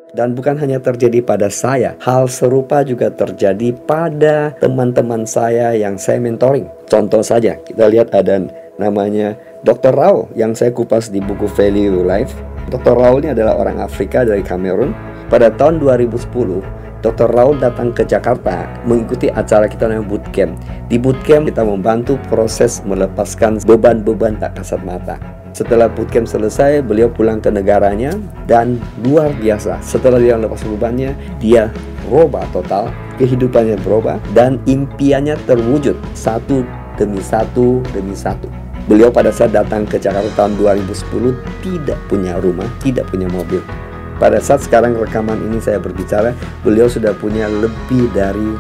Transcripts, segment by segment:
Dan bukan hanya terjadi pada saya, hal serupa juga terjadi pada teman-teman saya yang saya mentoring. Contoh saja, kita lihat ada namanya Dr. Raul yang saya kupas di buku Value Life. Dr. Raul ini adalah orang Afrika dari Kamerun. Pada tahun 2010, Dr. Raul datang ke Jakarta mengikuti acara kita namanya bootcamp. Di bootcamp kita membantu proses melepaskan beban-beban tak kasat mata. Setelah bootcamp selesai, beliau pulang ke negaranya dan luar biasa. Setelah dia lepas bebannya, dia berubah total, kehidupannya berubah dan impiannya terwujud satu demi satu demi satu. Beliau pada saat datang ke Jakarta tahun 2010 tidak punya rumah, tidak punya mobil. Pada saat sekarang rekaman ini saya berbicara, beliau sudah punya lebih dari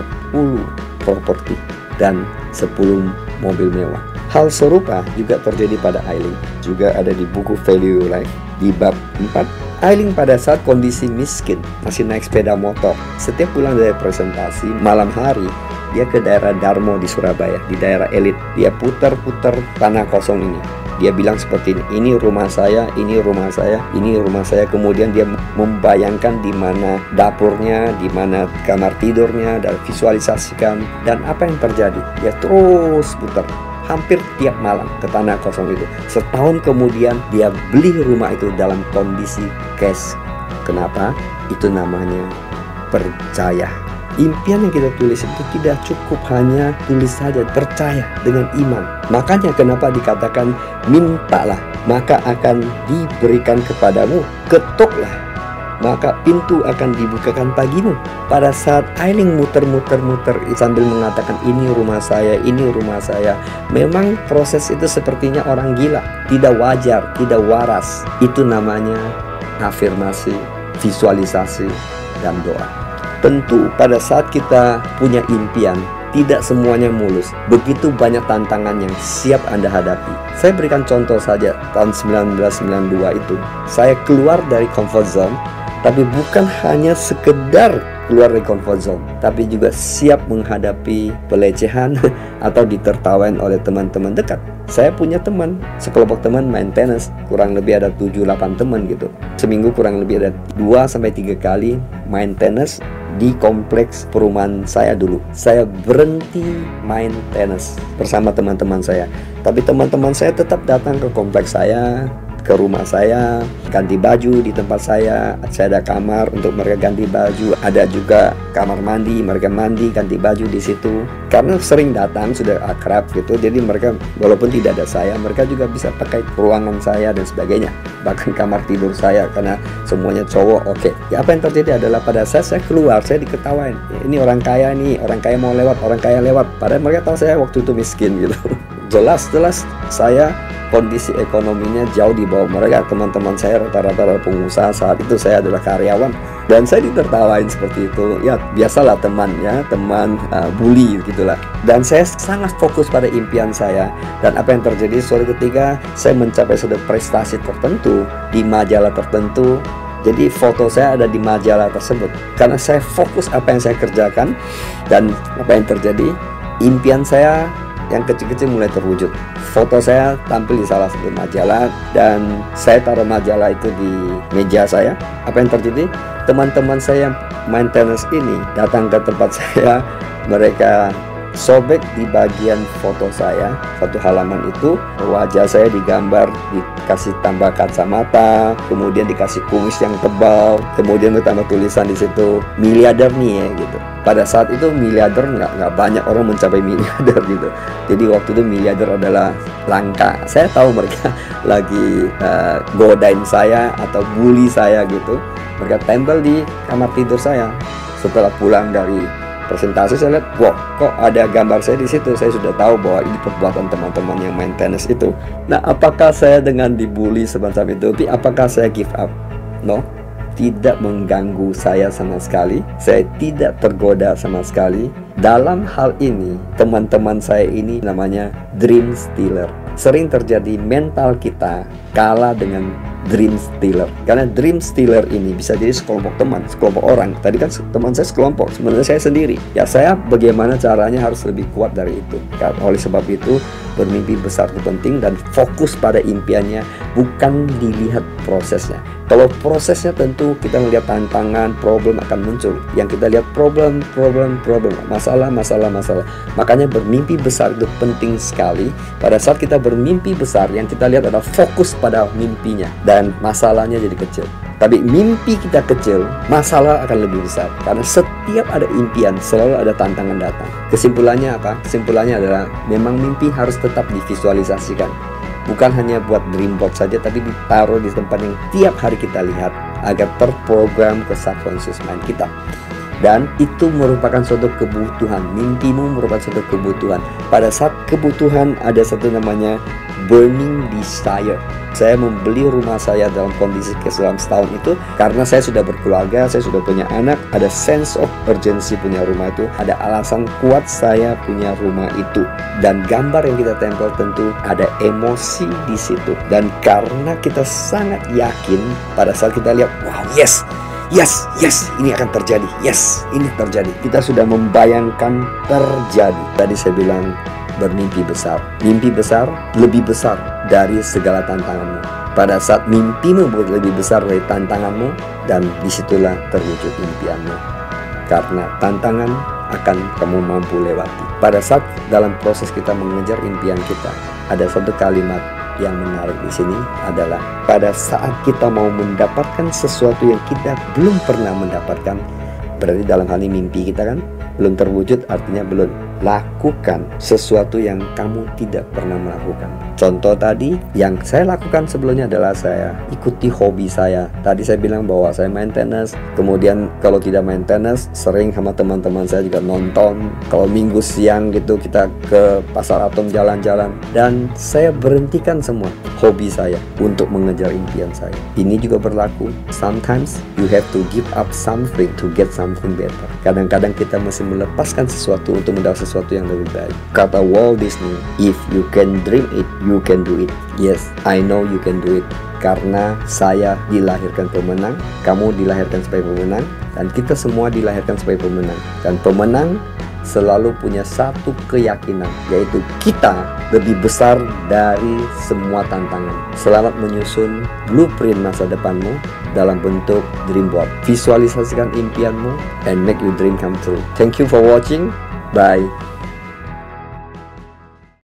50 properti dan 10 mobil mewah. Hal serupa juga terjadi pada Aileen, juga ada di buku Value Life di bab 4. Aileen pada saat kondisi miskin, masih naik sepeda motor. Setiap pulang dari presentasi, malam hari, dia ke daerah Darmo di Surabaya, di daerah elit. Dia putar-putar tanah kosong ini. Dia bilang seperti ini rumah saya, ini rumah saya, ini rumah saya. Kemudian dia membayangkan di mana dapurnya, di mana kamar tidurnya, dan visualisasikan. Dan apa yang terjadi? Dia terus putar hampir tiap malam ke tanah kosong itu. Setahun kemudian dia beli rumah itu dalam kondisi cash. Kenapa? Itu namanya percaya. Impian yang kita tulis itu tidak cukup hanya tulis saja, percaya dengan iman. Makanya kenapa dikatakan mintalah maka akan diberikan kepadamu, ketuklah maka pintu akan dibukakan bagimu. Pada saat Aileen muter-muter sambil mengatakan ini rumah saya, ini rumah saya, memang proses itu sepertinya orang gila, tidak wajar, tidak waras. Itu namanya afirmasi, visualisasi, dan doa. Tentu pada saat kita punya impian, tidak semuanya mulus. Begitu banyak tantangan yang siap Anda hadapi. Saya berikan contoh saja, tahun 1992 itu saya keluar dari comfort zone. Tapi bukan hanya sekedar keluar dari comfort zone, tapi juga siap menghadapi pelecehan atau ditertawain oleh teman-teman dekat. Saya punya teman, sekelompok teman main tenis, kurang lebih ada 7-8 teman gitu. Seminggu kurang lebih ada 2-3 kali main tenis di kompleks perumahan saya dulu. Saya berhenti main tenis bersama teman-teman saya. Tapi teman-teman saya tetap datang ke kompleks saya, ke rumah saya, ganti baju di tempat saya ada kamar untuk mereka ganti baju, ada juga kamar mandi, mereka mandi, ganti baju di situ. Karena sering datang, sudah akrab gitu, jadi mereka walaupun tidak ada saya, mereka juga bisa pakai ruangan saya dan sebagainya, bahkan kamar tidur saya, karena semuanya cowok. Oke. Ya, apa yang terjadi adalah pada saat saya keluar, saya diketawain, ini orang kaya nih, orang kaya mau lewat, orang kaya lewat, padahal mereka tahu saya waktu itu miskin gitu. Jelas saya kondisi ekonominya jauh di bawah mereka. Teman-teman saya rata-rata pengusaha, saat itu saya adalah karyawan, dan saya ditertawain seperti itu. Ya biasalah temannya, teman bully gitulah. Dan saya sangat fokus pada impian saya. Dan apa yang terjadi suatu ketika saya mencapai suatu prestasi tertentu di majalah tertentu, jadi foto saya ada di majalah tersebut karena saya fokus apa yang saya kerjakan. Dan apa yang terjadi, impian saya yang kecil-kecil mulai terwujud. Foto saya tampil di salah satu majalah dan saya taruh majalah itu di meja saya. Apa yang terjadi? Teman-teman saya yang main tenis ini datang ke tempat saya. Mereka sobek di bagian foto saya, satu halaman itu wajah saya digambar, dikasih tambah kacamata, kemudian dikasih kumis yang tebal, kemudian ditambah tulisan di situ miliarder nih ya gitu. Pada saat itu miliarder nggak banyak orang mencapai miliarder gitu. Jadi waktu itu miliarder adalah langka. Saya tahu mereka lagi godain saya atau bully saya gitu. Mereka tempel di kamar tidur saya. Setelah pulang dari presentasi saya lihat, wow, kok ada gambar saya di situ. Saya sudah tahu bahwa ini perbuatan teman-teman yang main tenis itu. Nah, apakah saya dengan dibully semacam itu, tapi apakah saya give up? No, tidak mengganggu saya sama sekali. Saya tidak tergoda sama sekali. Dalam hal ini, teman-teman saya ini namanya dream stealer. Sering terjadi mental kita kalah dengan dream stealer. Karena dream stealer ini bisa jadi sekelompok teman, sekelompok orang. Tadi kan teman saya sekelompok, sebenarnya saya sendiri. Ya saya bagaimana caranya harus lebih kuat dari itu. Oleh sebab itu, bermimpi besar itu penting, dan fokus pada impiannya, bukan dilihat prosesnya. Kalau prosesnya tentu kita melihat tantangan, problem akan muncul. Yang kita lihat problem, masalah. Makanya bermimpi besar itu penting sekali. Pada saat kita bermimpi besar, yang kita lihat adalah fokus pada mimpinya, dan masalahnya jadi kecil. Tapi mimpi kita kecil, masalah akan lebih besar. Karena setiap ada impian, selalu ada tantangan datang. Kesimpulannya apa? Kesimpulannya adalah memang mimpi harus tetap divisualisasikan. Bukan hanya buat dream board saja, tapi ditaruh di tempat yang tiap hari kita lihat agar terprogram ke subconscious mind kita. Dan itu merupakan suatu kebutuhan. Mimpimu merupakan suatu kebutuhan. Pada saat kebutuhan, ada satu namanya burning desire. Saya membeli rumah saya dalam kondisi kesulitan setahun itu karena saya sudah berkeluarga, saya sudah punya anak. Ada sense of urgency punya rumah itu. Ada alasan kuat saya punya rumah itu. Dan gambar yang kita tempel tentu ada emosi di situ. Dan karena kita sangat yakin pada saat kita lihat, wow, yes, ini akan terjadi. Yes, ini terjadi. Kita sudah membayangkan terjadi. Tadi saya bilang bermimpi besar. Mimpi besar lebih besar dari segala tantanganmu. Pada saat mimpimu lebih besar dari tantanganmu, dan disitulah terwujud impianmu. Karena tantangan akan kamu mampu lewati. Pada saat dalam proses kita mengejar impian kita, ada satu kalimat yang menarik di sini adalah pada saat kita mau mendapatkan sesuatu yang kita belum pernah mendapatkan, berarti dalam hal ini mimpi kita kan belum terwujud, artinya belum. Lakukan sesuatu yang kamu tidak pernah melakukan. Contoh tadi yang saya lakukan sebelumnya adalah saya ikuti hobi saya. Tadi saya bilang bahwa saya main tenis. Kemudian kalau tidak main tenis, sering sama teman-teman saya juga nonton. Kalau minggu siang gitu kita ke pasar Atom jalan-jalan. Dan saya berhentikan semua hobi saya untuk mengejar impian saya. Ini juga berlaku. Sometimes you have to give up something to get something better. Kadang-kadang kita mesti melepaskan sesuatu untuk mendapat sesuatu yang lebih baik. Kata Walt Disney, if you can dream it, you can do it. Yes, I know you can do it. Karena saya dilahirkan pemenang, kamu dilahirkan sebagai pemenang, dan kita semua dilahirkan sebagai pemenang. Dan pemenang selalu punya satu keyakinan, yaitu kita lebih besar dari semua tantangan. Selamat menyusun blueprint masa depanmu dalam bentuk dream board. Visualisasikan impianmu and make your dream come true. Thank you for watching. Bye.